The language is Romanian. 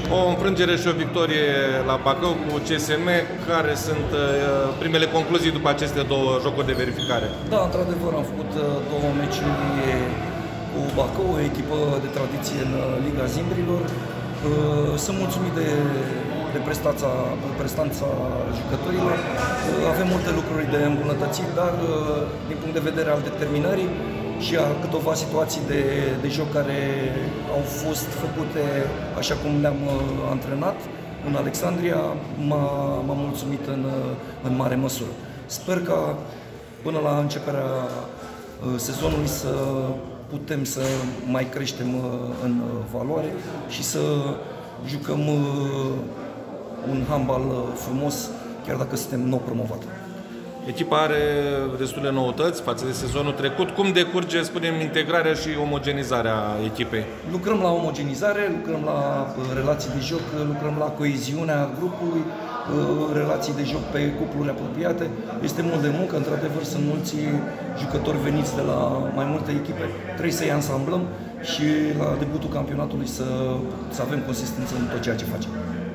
O înfrângere și o victorie la Bacău cu CSM. Care sunt primele concluzii după aceste două jocuri de verificare? Da, într-adevăr am făcut două meciuri cu Bacău, o echipă de tradiție în Liga Zimbrilor. Sunt mulțumit de prestanța jucătorilor. Avem multe lucruri de îmbunătățit, dar din punct de vedere al determinării și a câteva situații de joc care au fost făcute așa cum le-am antrenat în Alexandria, m-a mulțumit în mare măsură. Sper ca până la începerea sezonului să putem să mai creștem în valoare și să jucăm un handbal frumos, chiar dacă suntem nou promovat. Echipa are destule noutăți față de sezonul trecut. Cum decurge, spunem, integrarea și omogenizarea echipei? Lucrăm la omogenizare, lucrăm la relații de joc, lucrăm la coeziunea grupului, relații de joc pe cupluri apropiate. Este mult de muncă, într-adevăr sunt mulți jucători veniți de la mai multe echipe. Trebuie să-i ansamblăm și la debutul campionatului să avem consistență în tot ceea ce facem.